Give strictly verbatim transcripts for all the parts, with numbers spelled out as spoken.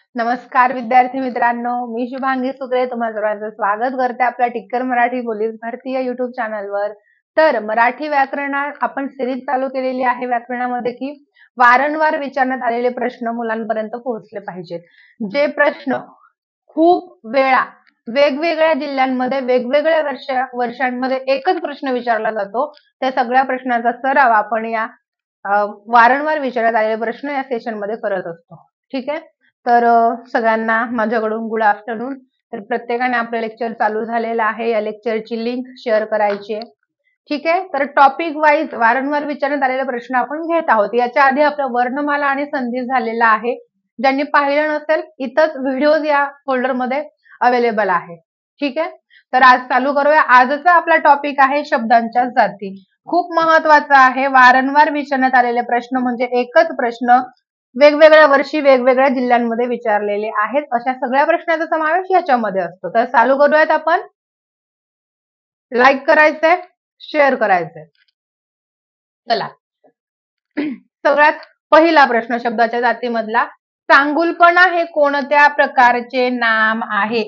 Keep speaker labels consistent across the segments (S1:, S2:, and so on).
S1: नमस्कार विद्यार्थी मित्रांनो, मी शुभांगी सुकरे तुम्हा सर्वांचं स्वागत करते आपल्या टिक्कर मराठी पोलीस भरती या युट्यूब चॅनलवर। तर मराठी व्याकरणात आपण सिरीज चालू केलेली आहे व्याकरणामध्ये की वारंवार विचारण्यात आलेले प्रश्न मुलांपर्यंत पोहोचले पाहिजेत। जे प्रश्न खूप वेळा वेगवेगळ्या जिल्ह्यांमध्ये वेगवेगळ्या वर्ष वर्षांमध्ये एकच प्रश्न विचारला जातो, त्या सगळ्या प्रश्नांचा सराव आपण या वारंवार विचारण्यात आलेले प्रश्न या सेशन मध्ये करत असतो। ठीक आहे, तर सगळ्यांना माझ्याकडून गुड आफ्टरनून। तर प्रत्येकाने आपलं लेक्चर चालू झालेलं आहे, या लेक्चरची लिंक शेअर करायची आहे। ठीक आहे, तर टॉपिक वाईज वारंवार विचारण्यात आलेले प्रश्न आपण घेत आहोत। याच्या आधी आपलं वर्णमाला आणि संधी झालेला आहे, ज्यांनी पाहिलं नसेल इथंच व्हिडिओज या फोल्डर मध्ये अवेलेबल आहे। ठीक आहे, तर आज चालू करूया। आजचा आपला टॉपिक आहे शब्दांच्या जाती। खूप महत्वाचा आहे, वारंवार विचारण्यात आलेले प्रश्न म्हणजे एकच प्रश्न वेगवेगळ्या वर्षी वेगवेगळ्या जिल्ह्यांमध्ये विचारलेले आहेत, अशा सगळ्या प्रश्नांचा समावेश याच्यामध्ये असतो। तर चालू करूयात आपण। लाईक करायचंय, शेअर करायचंय। चला, सगळ्यात पहिला प्रश्न शब्दाच्या जातीमधला, चांगुलपणा हे कोणत्या प्रकारचे नाम आहे?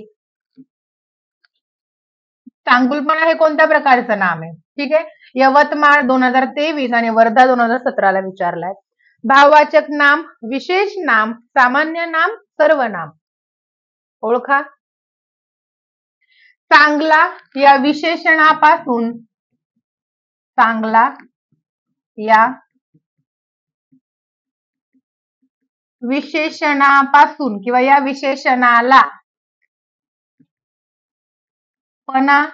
S1: चांगुलपणा हे कोणत्या प्रकारचं नाम आहे? ठीक आहे, यवतमाळ दोन हजार तेवीस आणि वर्धा दोन हजार सतरा ला विचारलाय। भाववाचक नाम, विशेष नाम, सामान्य नाम, सर्वनाम। ओळखा। चांगला या विशेषणापासून, चांगला या विशेषणापासून किंवा या विशेषणाला पणा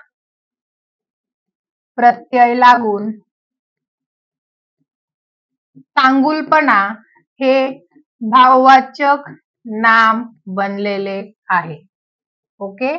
S1: प्रत्यय लागून चांगुलपणा हे भाववाचक नाम बनलेले आहे। ओके,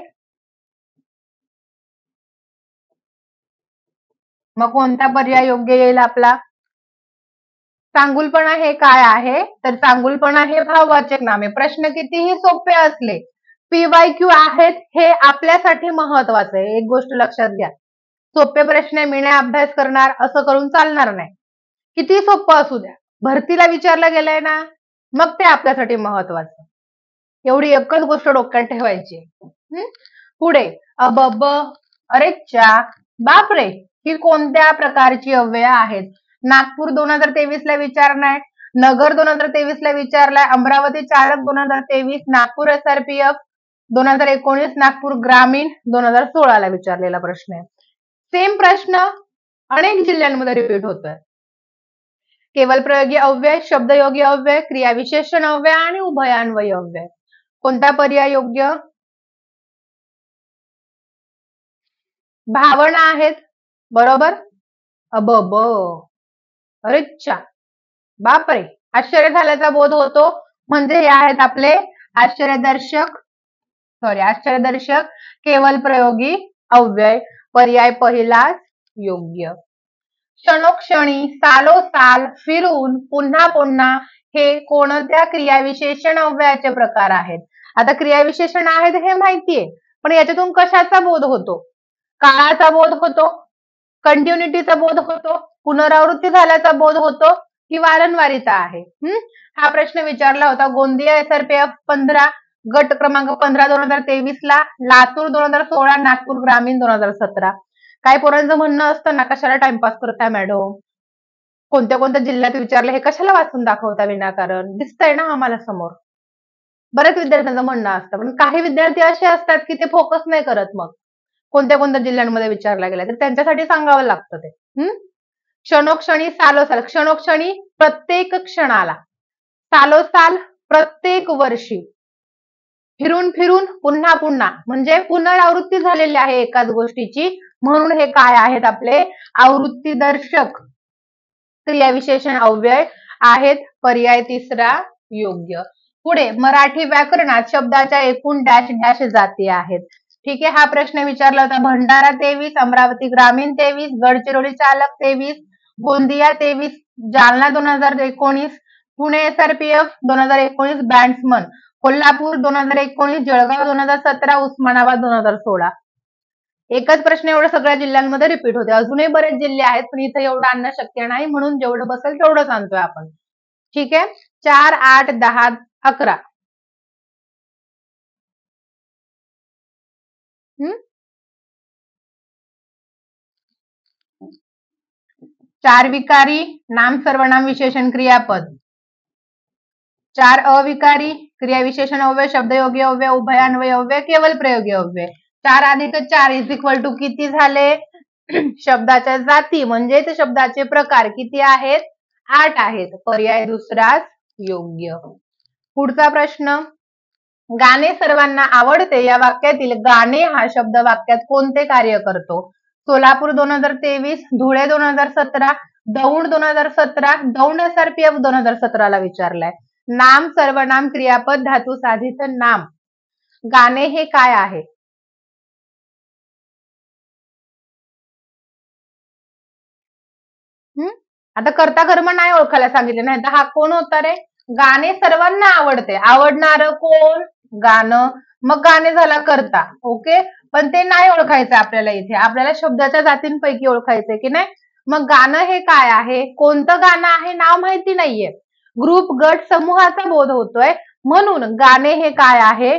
S1: मग कोणता पर्याय योग्य येईल आपला? चांगुलपणा हे काय आहे? तर चांगुलपणा हे भाववाचक नाम आहे। प्रश्न कितीही सोपे असले, पीवायक्यू आहेत हे आपल्यासाठी महत्वाचं आहे। एक गोष्ट लक्षात घ्या, सोपे प्रश्न मी नाही अभ्यास करणार असं करून चालणार नाही। किती सोपं असू द्या, भरतीला विचारलं गेलंय ना, मग ते आपल्यासाठी महत्वाचं। एवढी एकच गोष्ट डोक्यात ठेवायची। पुढे अबब, अरे चा, बापरे ही कोणत्या प्रकारची अव्यय आहेत? नागपूर दोन हजार तेवीस ला विचारलाय, नगर दोन हजार तेवीस ला विचारलाय, अमरावती चालक दोन हजार तेवीस, नागपूर एसआरपीएफ दोन हजार एकोणीस, नागपूर ग्रामीण दोन हजार सोळा ला विचारलेला प्रश्न आहे। सेम प्रश्न अनेक जिल्ह्यांमध्ये रिपीट होतोय। केवळ प्रयोगी अव्यय, शब्दयोगी अव्यय, क्रियाविशेषण अव्यय आणि उभयान्वयी अव्यय। कोणता पर्याय योग्य? भावना आहेत, बरोबर। अबब, अरे चा, बापरे, आश्चर्य झाल्याचा बोध होतो, म्हणजे हे आहेत आपले आश्चर्यदर्शक सॉरी आश्चर्यदर्शक केवळ प्रयोगी अव्यय। पर्याय पहिलाच योग्य। क्षणोक्षणी, सालोसाल, फिरून, पुन्हा पुन्हा हे कोणत्या क्रियाविशेषण अव्ययाचे प्रकार आहेत? आता क्रियाविशेषण आहेत हे माहितीये, पण याच्यातून कशाचा बोध होतो? काळाचा बोध होतो, कंटिन्युटीचा बोध होतो, पुनरावृत्ती झाल्याचा बोध होतो की वारंवारीचा आहे? हम्म हा प्रश्न विचारला होता गोंदिया एसआरपीएफ पंधरा, गट क्रमांक पंधरा दोन हजार तेवीस ला, लातूर दोन हजार सोळा, नागपूर ग्रामीण दोन हजार सतरा। काय पोरांचं म्हणणं असतं ना, कशाला टाइमपास करताय मॅडम, कोणत्या कोणत्या जिल्ह्यात विचारलं हे कशाला वाचून दाखवता विनाकारण, दिसतंय ना आम्हाला समोर। बऱ्याच विद्यार्थ्यांचं म्हणणं असतं, पण काही विद्यार्थी असे असतात की ते फोकस नाही करत मग कोणत्या कोणत्या जिल्ह्यांमध्ये विचारला गेला, तर त्यांच्यासाठी सांगावं लागतं ते। हम्म क्षणोक्षणी, सालोसाल, क्षणोक्षणी प्रत्येक क्षणाला, सालोसाल प्रत्येक वर्षी, फिरून फिरून, पुन्हा पुन्हा म्हणजे पुनरावृत्ती झालेली आहे एकाच गोष्टीची, म्हणून हे काय आहेत आपले आवृत्तीदर्शक क्रियाविशेषण अव्यय आहेत। पर्याय तिसरा योग्य। पुढे मराठी व्याकरणात शब्दाच्या एकूण डॅश डॅश जाती आहेत। ठीक आहे, हा प्रश्न विचारला होता भंडारा तेवीस, अमरावती ग्रामीण तेवीस, गडचिरोली चालक तेवीस, गोंदिया तेवीस, जालना दोन हजार एकोणीस, पुणे एसआरपीएफ दोन हजार एकोणीस, बॅट्समन, कोल्हापूर दोन हजार एकोणीस, जळगाव दोन हजार सतरा, उस्मानाबाद दोन हजार सोळा। एकच प्रश्न एवढ्या सगळ्या जिल्ह्यांमध्ये रिपीट होते। अजूनही बरेच जिल्हे आहेत, पण इथे एवढं आणणं शक्य नाही, म्हणून जेवढं बसेल तेवढंच आणतोय आपण। ठीक आहे, चार, आठ, दहा, अकरा, हम्म चार विकारी, नाम सर्वनाम विशेषण क्रियापद. चार अविकारी, क्रिया विशेषण अव्यय, शब्दयोगी अव्यय, उभयान्वय अव्यय, केवल प्रयोगी अव्यय. चार अधिक चार इज इक्वल टू किती झाले? शब्दाच्या जाती म्हणजेच शब्दाचे प्रकार किती आहेत? आठ आहेत. पर्याय दुसराच योग्य. पुढचा प्रश्न, गाणे सर्वांना आवडते या वाक्यातील गाणे हा शब्द वाक्यात कोणते कार्य करतो? सोलापूर दोन हजार तेवीस, धुळे दोन हजार सतरा, दौंड दोन हजार सतरा, Daund S R P F दोन हजार सतराला विचारलाय. नाम सर्वनाम क्रियापद धातू साधित नाम. गाणे हे काय आहे? हम्म आता कर्ता कर्म नाही ओळखायला सांगितले नाही तर हा कोण होता रे? गाणे सर्वांना आवडते. आवडणार कोण? गाणं. मग गाणे झाला कर्ता. ओके, पण ते नाही ओळखायचं आपल्याला इथे. आपल्याला शब्दाच्या जातींपैकी ओळखायचंय की नाही. मग गाणं हे काय आहे? कोणतं गाणं आहे नाव माहिती नाहीये. ग्रुप गट समूहाचा बोध होतोय म्हणून गाणे हे काय आहे?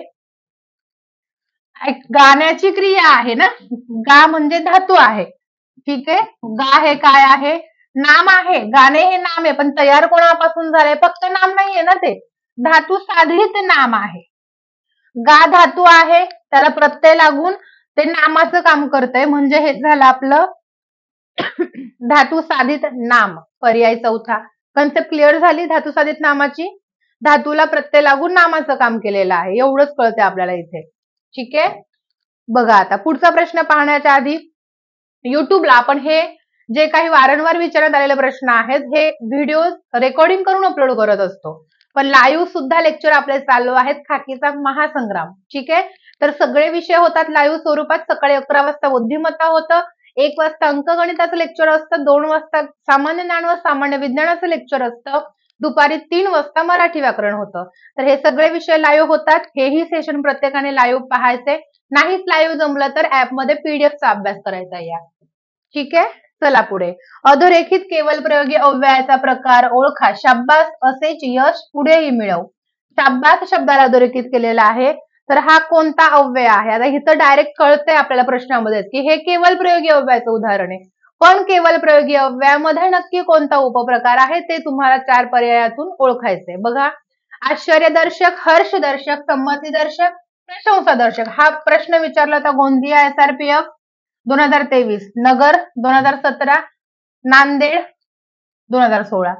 S1: गाण्याची क्रिया आहे ना. गा म्हणजे धातू आहे. ठीक आहे. गा हे काय आहे? नाम आहे. गाणे हे नाम आहे पण तयार कोणापासून झालंय? फक्त नाम नाहीये ना ते. धातू साधित नाम आहे. गा धातू आहे त्याला प्रत्यय लागून ते नामाचं काम करतंय म्हणजे हे झालं आपलं धातू साधित नाम. पर्याय चौथा. कन्सेप्ट क्लिअर झाली धातू साधित नामाची? धातूला प्रत्यय लागून नामाचं काम केलेलं आहे एवढंच कळतंय आपल्याला इथे. ठीक आहे. बघा आता पुढचा प्रश्न पाहण्याच्या आधी युट्यूबला आपण हे जे काही वारंवार विचारण्यात आलेले प्रश्न आहेत हे व्हिडिओ रेकॉर्डिंग करून अपलोड करत असतो. पण लाईव्ह सुद्धा लेक्चर आपले चालू आहेत. खाकीचा महासंग्राम. ठीक आहे. तर सगळे विषय होतात लाईव्ह स्वरूपात. सकाळी अकरा वाजता बुद्धिमत्ता होतं, एक वाजता अंकगणिताचं लेक्चर असतं, दोन वाजता सामान्य ज्ञान व सामान्य विज्ञानाचं लेक्चर असतं, दुपारी तीन वाजता मराठी व्याकरण होतं. तर हे सगळे विषय लाईव्ह होतात. हेही सेशन प्रत्येकाने लाईव्ह पाहायचे. नाहीच लाईव्ह जमलं तर ऍपमध्ये पीडीएफचा अभ्यास करायचा या. ठीक आहे. चला पुढे. अधोरेखित केवल प्रयोगी अव्ययाचा प्रकार ओळखा. शाब्बास असेच यश पुढेही मिळव. शाब्बास शब्दाला अधोरेखित केलेला आहे तर हा कोणता अव्यय आहे? आता इथं डायरेक्ट कळतंय आपल्याला प्रश्नामध्ये की हे केवल प्रयोगी अव्ययाचं उदाहरण आहे. पण केवल प्रयोगी अव्ययामध्ये नक्की कोणता उपप्रकार आहे ते तुम्हाला चार पर्यायातून ओळखायचंय. बघा, आश्चर्यदर्शक, हर्षदर्शक, संमतीदर्शक, प्रशंसादर्शक. हा प्रश्न विचारला होता Gondia S R P F दोन हजार तेवीस, नगर दोन हजार सतरा, नांदेड दोन हजार सोळा.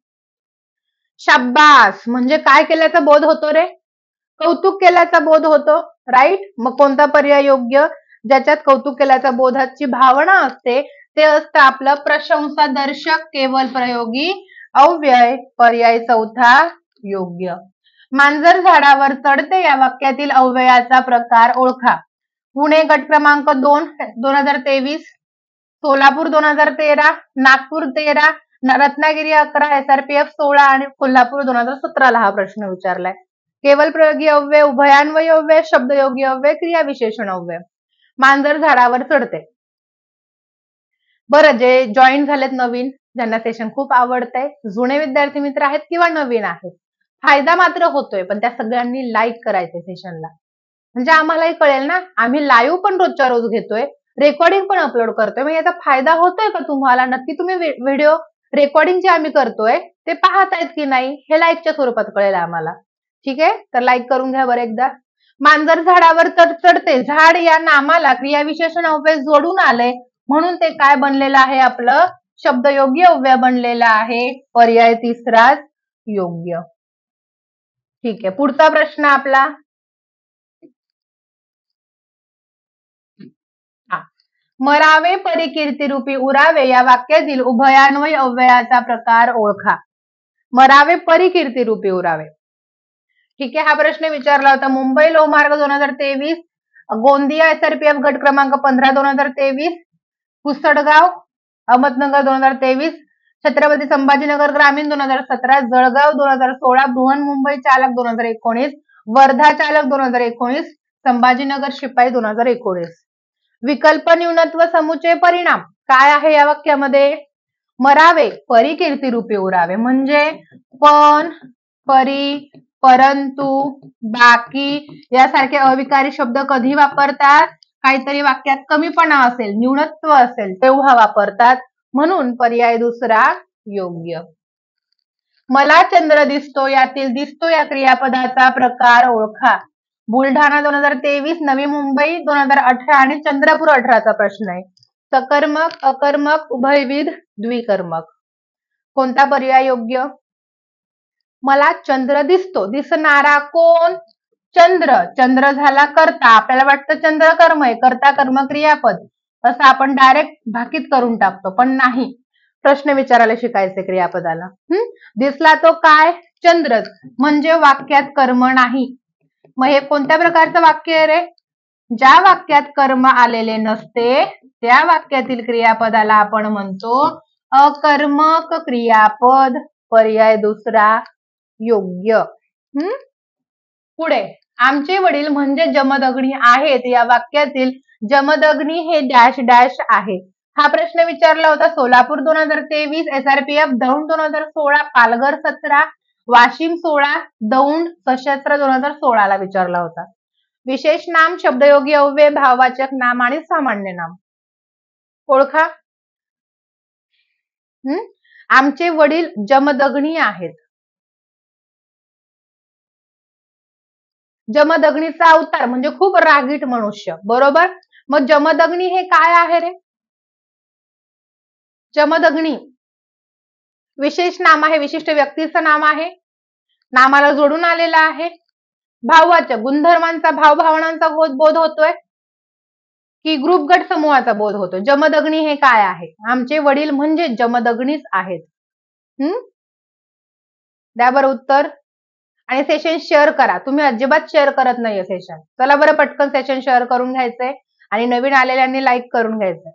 S1: शाब्बास म्हणजे काय केल्याचा बोध होतो रे? कौतुक केल्याचा बोध होतो. राईट. मग कोणता पर्याय योग्य? ज्याच्यात कौतुक केल्याचा बोधाची भावना असते ते असतं आपलं प्रशंसादर्शक केवल प्रयोगी अव्यय. पर्याय चौथा योग्य. मांजर झाडावर चढते या वाक्यातील अव्ययाचा प्रकार ओळखा. पुणे गट क्रमांक दोन दोन हजार तेवीस, सोलापूर दोन हजार तेरा, नागपूर तेरा, रत्नागिरी अकरा, एस आर पी एफ सोळा आणि कोल्हापूर दोन हजार सतराला हा प्रश्न विचारलाय. केवल प्रयोगी अव्यय, उभयान्वयी अव्यय, शब्दयोगी अव्यय, क्रिया विशेषण अव्यय. मांजर झाडावर चढते. बरं, जे जॉईन झालेत नवीन, ज्यांना सेशन खूप आवडतंय, जुने विद्यार्थी मित्र आहेत किंवा नवीन आहेत, फायदा मात्र होतोय पण त्या सगळ्यांनी लाईक करायचे सेशनला. म्हणजे आम्हालाही कळेल ना. आम्ही लाईव्ह पण रोजच्या रोज घेतोय, रेकॉर्डिंग पण अपलोड करतोय. मग याचा फायदा होतोय का तुम्हाला? नक्की तुम्ही व्हिडिओ रेकॉर्डिंग जे आम्ही करतोय ते पाहतायत की नाही हे लाईकच्या स्वरूपात कळेल आम्हाला. ठीक आहे. तर लाईक करून घ्या बरं एकदा. मांजर झाडावर चढते. झाड या नामाला क्रिया विशेषण अव्यय जोडून आलंय म्हणून ते काय बनलेलं आहे? आपलं शब्दयोगी अव्यय बनलेलं आहे. पर्याय तिसराच योग्य. ठीक आहे. पुढचा प्रश्न आपला, मरावे परिकीर्ती रूपी उरावे या वाक्यातील उभयान्वयी अव्ययाचा प्रकार ओळखा. मरावे परिकीर्ती रूपी उरावे. ठीक आहे. हा प्रश्न विचारला होता मुंबई लोहमार्ग दोन हजार तेवीस, Gondia S R P F गट क्रमांक पंधरा दोन हजार तेवीस, पुसडगाव अहमदनगर दोन हजार तेवीस, छत्रपती संभाजीनगर ग्रामीण दोन हजार सतरा, जळगाव दोन हजार सोळा, बृहन्मुंबई चालक दोन हजार एकोणीस, वर्धा चालक दोन हजार एकोणीस, संभाजीनगर शिपाई दोन हजार एकोणीस. विकल्प न्यूनत्व समुच्चय परिणाम काय आहे या वाक्यामध्ये? मरावे परिकीर्ती रूपी उरावे म्हणजे पण, परी, परंतु, बाकी यासारखे अविकारी शब्द कधी वापरतात? काहीतरी वाक्यात कमीपणा असेल, न्यूनत्व असेल तेव्हा वापरतात, म्हणून पर्याय दुसरा योग्य. मला चंद्र दिसतो यातील दिसतो या क्रियापदाचा प्रकार ओळखा. बुलढाणा दोन हजार तेवीस, नवी मुंबई दोन हजार अठरा आणि चंद्रपूर अठराचा प्रश्न आहे. सकर्मक, अकर्मक, उभयविध, द्विकर्मक. कोणता पर्याय योग्य? मला चंद्र दिसतो, दिसणारा कोण? चंद्र. चंद्र झाला कर्ता. आपल्याला वाटतं चंद्र कर्म आहे, कर्ता कर्म क्रियापद, असं आपण डायरेक्ट भाकीत करून टाकतो, पण नाही. प्रश्न विचारायला शिकायचे क्रियापदाला. हम्म दिसला तो काय? चंद्रच, म्हणजे वाक्यात कर्म नाही. मग हे कोणत्या प्रकारचं वाक्य आहे रे? ज्या वाक्यात कर्म आलेले नसते त्या वाक्यातील क्रियापदाला आपण म्हणतो अकर्मक क्रियापद. पर्याय दुसरा योग्य. हम्म पुढे, आमचे वडील म्हणजे जमदग्नी आहेत या वाक्यातील जमदग्नी हे डॅश डॅश आहे. हा प्रश्न विचारला होता सोलापूर दोन हजार तेवीस, एसआरपीएफ दौंड दोन हजार सोळा, पालघर सतरा, वाशिम सोळा, दौंड सशस्त्र दोन हजार सोळा ला विचारला होता. विशेष नाम, शब्दयोगी अव्यय, भाववाचक नाम आणि सामान्य नाम ओळखा. हम्म आमचे वडील जमदग्नी आहेत. जमदग्नीचा अवतार म्हणजे खूप रागीट मनुष्य, बरोबर. मग जमदग्नी हे काय आहे रे? जमदग्नी विशेष नाम आहे, विशिष्ट व्यक्तीचं नाम आहे, नामाला जोडून आलेला आहे. भाववाचक, गुणधर्मांचा, भाव भावनांचा बोध होतोय की ग्रुप गट समूहाचा बोध होतो. जमदग्नी हे काय आहे? आमचे वडील म्हणजे जमदग्नीच आहेत. हम्म द्या बरं उत्तर. आणि सेशन शेअर करा. तुम्ही अजिबात शेअर करत नाहीये सेशन. चला बरं पटकन सेशन शेअर करून घ्यायचंय आणि नवीन आलेल्यांनी लाईक करून घ्यायचंय.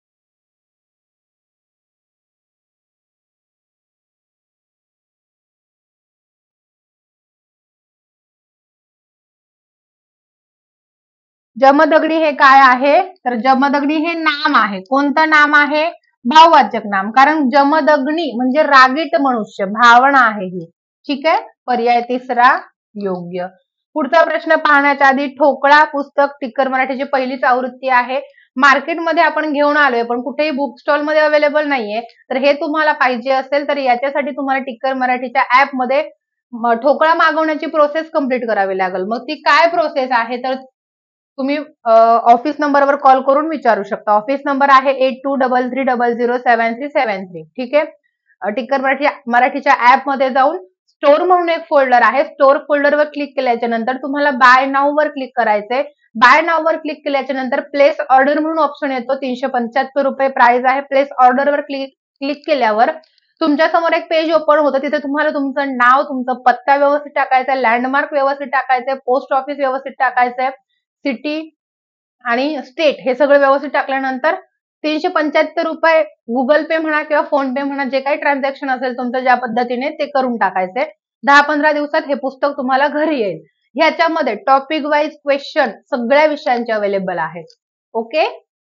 S1: जमदग्नी हे काय आहे? तर जमदग्नी हे नाम आहे. कोणतं नाम आहे? भाववाचक नाम. कारण जमदग्नी म्हणजे रागीट मनुष्य, भावना आहे ही. ठीक आहे. पर्याय तिसरा योग्य. पुढचा प्रश्न पाहण्याच्या आधी ठोकळा पुस्तक टिक्कर मराठीची पहिलीच आवृत्ती आहे. मार्केटमध्ये आपण घेऊन आलोय पण कुठेही बुक स्टॉल मध्ये अवेलेबल नाहीये. तर हे तुम्हाला पाहिजे असेल तर याच्यासाठी तुम्हाला टिक्कर मराठीच्या ऍप मध्ये ठोकळा मागवण्याची प्रोसेस कंप्लीट करावी लागेल. मग ती काय प्रोसेस आहे तर तुम्ही ऑफिस नंबरवर कॉल करून विचारू शकता. ऑफिस नंबर आहे eight two double three double zero seven three seven three. ठीक आहे. टिक्कर मराठी मराठीच्या ऍप मध्ये जाऊन स्टोर म्हणून एक फोल्डर आहे. स्टोर फोल्डरवर क्लिक केल्याच्या नंतर तुम्हाला बाय नाव वर क्लिक करायचंय. बाय नाव वर क्लिक केल्याच्या नंतर प्लेस ऑर्डर म्हणून ऑप्शन येतो. तीनशे पंच्याहत्तर रुपये प्राइस आहे. प्लेस ऑर्डर वर क्लिक क्लिक केल्यावर तुमच्या समोर एक पेज ओपन होतं. तिथे तुम्हाला तुमचं नाव, तुमचा पत्ता व्यवस्थित टाकायचा, लँडमार्क व्यवस्थित टाकायचंय, पोस्ट ऑफिस व्यवस्थित टाकायचंय, सिटी आणि स्टेट हे सगळं व्यवस्थित टाकल्यानंतर तीनशे पंच्याहत्तर रुपये गुगल पे म्हणा किंवा फोन पे म्हणा, जे काही ट्रान्झॅक्शन असेल तुमचं ज्या पद्धतीने ते करून टाकायचे. दहा पंधरा दिवसात हे पुस्तक तुम्हाला घरी येईल. ह्याच्यामध्ये टॉपिक वाईज क्वेश्चन सगळ्या विषयांचे अवेलेबल आहेत. ओके.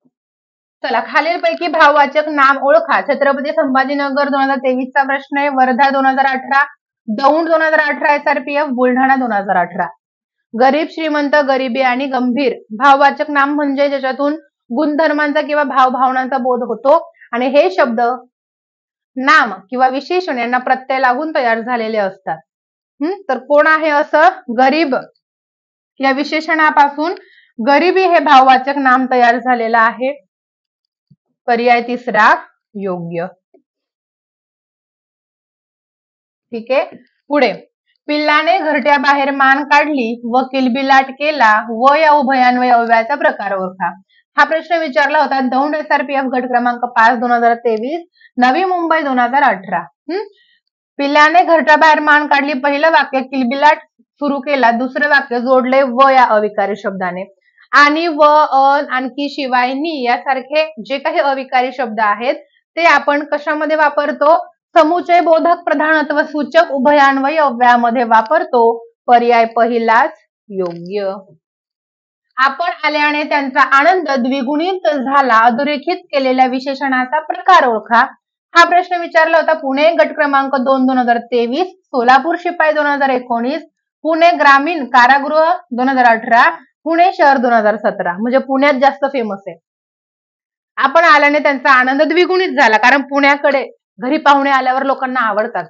S1: चला खालीलपैकी भाववाचक नाम ओळखा. छत्रपती संभाजीनगर दोन हजार तेवीस चा प्रश्न आहे. वर्धा दोन हजार अठरा, दौंड दोन हजार अठरा, एसआरपीएफ बुलढाणा दोन हजार अठरा. गरीब, श्रीमंत, गरिबी आणि गंभीर भाववाचक नाम म्हणजे ज्याच्यातून गुणधर्मांचा किंवा भावभावनांचा बोध होतो आणि हे शब्द नाम किंवा विशेषण यांना प्रत्यय लागून तयार झालेले असतात. हम्म तर कोण आहे असं? गरीब या विशेषणापासून गरिबी हे भाववाचक नाम तयार झालेलं आहे. पर्याय तिसरा योग्य. ठीक आहे. पुढे, पिल्लाने घरट्या बाहेर मान काढली व किलबिलाट केला व या उभयान्वय अव्ययाचा प्रकार ओळखा. हा प्रश्न विचारला होता दौंड एसआरपीएफ गट क्रमांक पाच दोन हजार तेवीस, नवी मुंबई दोन हजार अठरा. हम्म पिल्लाने घरट्या बाहेर मान काढली पहिलं वाक्य किलबिलाट सुरू केला, दुसरं वाक्य जोडले व या अविकारी शब्दाने. आणि व, अ, आणखी, शिवाय, नी यासारखे जे काही अविकारी शब्द आहेत ते आपण कशामध्ये वापरतो? समुच्चय बोधक प्रधानत्व सूचक उभयान्वयी अव्ययामध्ये वापरतो. पर्याय पहिलाच योग्य. आपण आल्याने त्यांचा आनंद द्विगुणित झाला अधोरेखित केलेल्या विशेषणाचा प्रकार ओळखा. हा प्रश्न विचारला होता पुणे गट क्रमांक दोन दोन हजार तेवीस, सोलापूर शिपाई दोन हजार एकोणीस, पुणे ग्रामीण कारागृह दोन हजार अठरा, पुणे शहर दोन हजार सतरा म्हणजे पुण्यात जास्त फेमस आहे. आपण आल्याने त्यांचा आनंद द्विगुणित झाला, कारण पुण्याकडे घरी पाहुणे आल्यावर लोकांना आवडतात.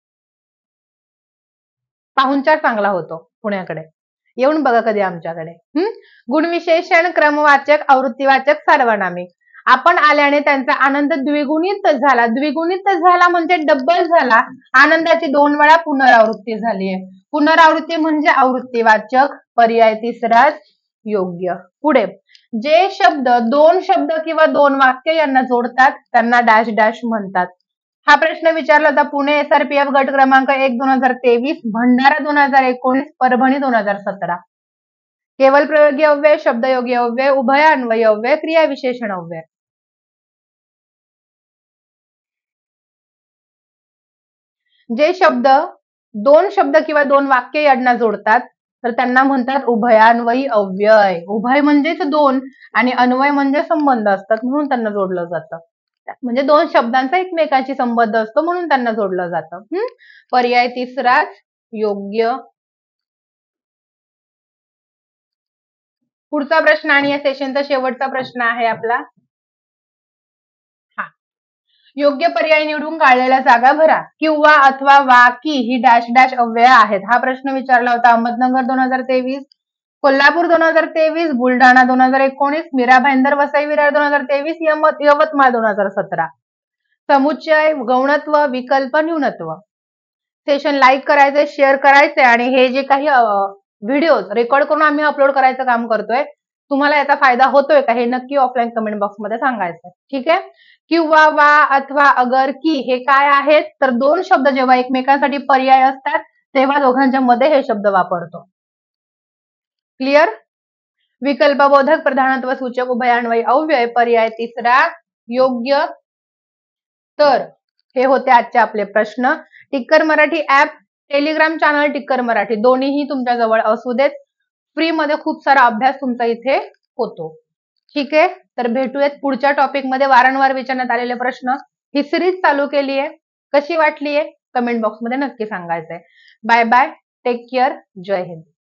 S1: पाहुणचार चांगला होतो पुण्याकडे. येऊन बघा कधी आमच्याकडे. हम्म गुणविशेषण, क्रमवाचक, आवृत्तीवाचक, सार्वनामिक. आपण आल्याने त्यांचा आनंद द्विगुणित झाला. द्विगुणित झाला म्हणजे डबल झाला. आनंदाची दोन वेळा पुनरावृत्ती झाली आहे. पुनरावृत्ती म्हणजे आवृत्तीवाचक. पर्याय तिसराच योग्य. पुढे, जे शब्द दोन शब्द किंवा दोन वाक्य यांना जोडतात त्यांना डॅश डॅश म्हणतात. हा प्रश्न विचारला होता पुणे एसआरपीएफ गट क्रमांक एक दोन हजार तेवीस, भंडारा दोन हजार एकोणीस, परभणी दोन हजार सतरा. केवळ प्रयोगी अव्यय, शब्दयोगी अव्यय, उभय अन्वयी अव्यय, क्रिया विशेषण अव्यय. जे शब्द दोन शब्द किंवा दोन वाक्य यांना जोडतात तर त्यांना म्हणतात उभयान्वयी अव्यय. उभय म्हणजेच दोन आणि अन्वय म्हणजे संबंध असतात म्हणून त्यांना जोडलं जातं. म्हणजे दोन शब्दांचा एकमेकांशी संबंध असतो म्हणून त्यांना जोडलं जातं. हम्म पर्याय तिसराच योग्य. पुढचा प्रश्न आणि या सेशनचा शेवटचा प्रश्न आहे आपला. हा, योग्य पर्याय निवडून काढलेल्या जागा भरा. किंवा, अथवा, वा, की ही डॅश डॅश अव्यय आहेत. हा प्रश्न विचारला होता अहमदनगर दोन हजार तेवीस, कोल्हापूर दोन हजार तेवीस, बुलढाणा दोन हजार एकोणीस, मीरा भाईंदर वसई विरार दोन हजार तेवीस, यवतमाळ दोन हजार सतरा. समुच्चय, गौणत्व, विकल्प, न्यूनत्व. सेशन लाईक करायचे, शेअर करायचे आणि हे जे काही व्हिडिओज रेकॉर्ड करून आम्ही अपलोड करायचं काम करतोय, तुम्हाला याचा फायदा होतोय का हे नक्की ऑफलाईन कमेंट बॉक्स मध्ये सांगायचं. ठीक आहे. किंवा, वा, अथवा, अगर, की हे काय आहेत तर दोन शब्द जेव्हा एकमेकांसाठी पर्याय असतात तेव्हा दोघांच्या मध्ये हे शब्द वापरतो. क्लिअर. विकल्पबोधक, प्रधानत्व सूचक, उभयान्वयी अव्यय. पर्याय तिसरा योग्य. तर हे होते आजचे आपले प्रश्न. Tikkar Marathi app, Telegram channel Tikkar Marathi दोन्हीही तुमच्या जवळ असू देत. फ्री मध्ये खूप सारा अभ्यास तुमचा इथे होतो. ठीक आहे. तर भेटूयात पुढच्या टॉपिक मध्ये. वारंवार विचारण्यात आलेले प्रश्न ही सिरीज चालू केली आहे. कशी वाटलीये कमेंट बॉक्स मध्ये नक्की सांगायचंय. Bye bye. Take care. Jai Hind.